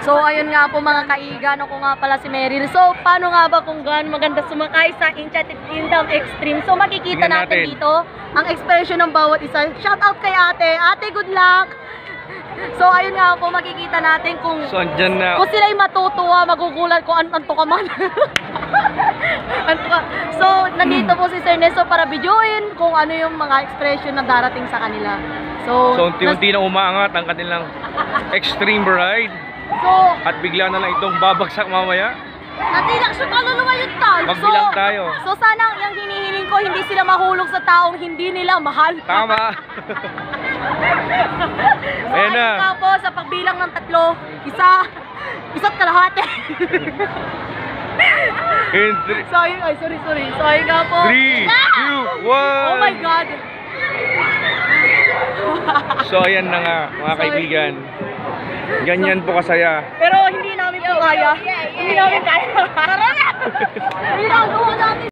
So, ayun nga po mga kaigan, ako nga pala si Meryl. So, paano nga ba kung gaano maganda sumakay sa Enchanted Kingdom Extreme? So, makikita natin dito ang expression ng bawat isa. Shout out kay ate. Ate, good luck! So, ayun nga po, makikita natin kung kung sila'y matutuwa, magugulat kung anto ka man. So, nandito po si Sir Neso para videoin kung ano yung mga expression na darating sa kanila. So unti-unti na umaangat ang kanilang extreme ride. So, at bigla na lang itong babagsak mamaya. natilak siya kaluluwa yung tal. Magbilang tayo. So, sana yung hinihiling ko, hindi sila mahulog sa taong hindi nila mahal. Tama. So, ayan na. ayun nga po, sa pagbilang ng 3, isa't kalahati. So, ayun, sorry. So, ayun nga po. 3, 2, 1. Oh my God. So, ayan na nga, mga kaibigan. Ganyan po kasaya. Pero hindi namin po kaya. Hindi namin kaya. Tara na!